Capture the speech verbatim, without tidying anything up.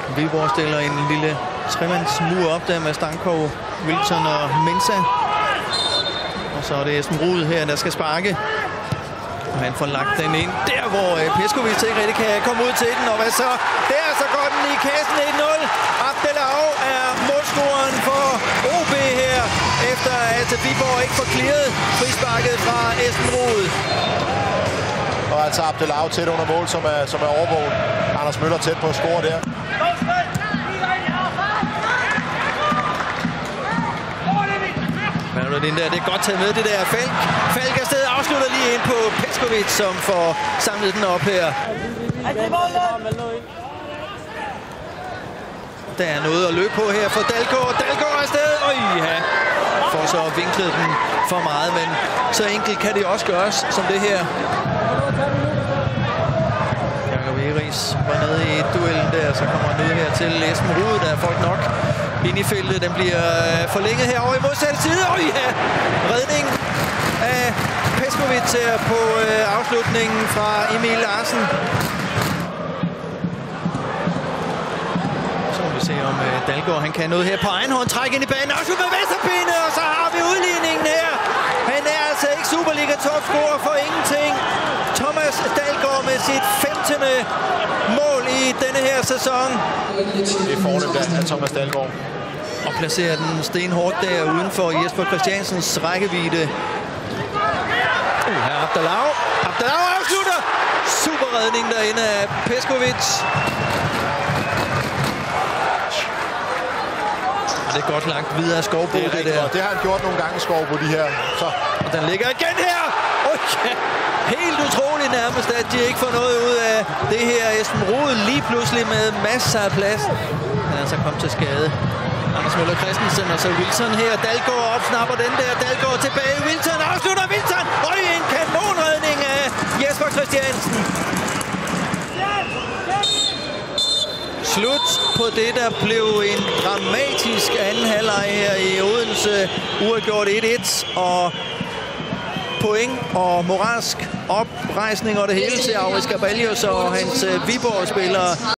Viborg stiller en lille tremandsmur op der med Stankov, Wilson og Mensa. Og så er det Esben Ruud her, der skal sparke. Og han får lagt den ind der, hvor Peskovic ikke rigtig kan komme ud til den. Og hvad så? Der så går den i kassen et nul. Abdelau er målscoren for O B her, efter at Viborg ikke får clearet frisparket fra Esben Ruud. Og altså Abdelau tæt under mål, som er, som er overvåget. Anders Møller tæt på at score der. Det er godt taget med, det der Falk. Falk afsted afslutter lige ind på Peskovic, som får samlet den op her. Der er noget at løbe på her for Dalgaard. Dalgaard afsted. Øj, ja. Får så vinklet den for meget, men så enkelt kan det også gøres som det her. Jakob Eris var nede i duellen der, så kommer han ud her til Esben Ruud. Der er folk nok ind i feltet. Den bliver forlænget herovre i modsatte side. Øj, ja. Redning af Peskovic her på øh, afslutningen fra Emil Larsen. Så må vi se om øh, Dalgaard han kan noget her på egen hånd. Træk ind i banen. Afslut med venstrebenet, og så har vi udligningen her. Han er altså ikke Superliga-topscorer for ingenting. Thomas Dalgaard med sit femtende mål i denne her sæson. Det er fornemt af Thomas Dalgaard. Og placerer den stenhårdt der uden for Jesper Christiansens rækkevidde. Uh, her Abdelau. Abdelau afslutter. Super redning derinde af Peskovic. Det er godt lagt videre af Skovbo, det, det der. Godt. Det har han gjort nogle gange, Skovbo, de her. Så. Og den ligger igen her. Okay. Helt utroligt nærmest, at de ikke får noget ud af det her. Esben Ruud lige pludselig med masser af plads. Han er altså kommet til skade. Anders Møller Christensen og så Wilson her. Dalgaard opsnapper den der. Dalgaard tilbage. Wilson afslutter. Wilson. Og en kanonredning af Jesper Christiansen. Slut på det, der blev en dramatisk anden halvleg her i Odense. Uafgjort et et. Og point og moralsk oprejsning og det hele til Auriz Gabalius og hans Viborg-spillere.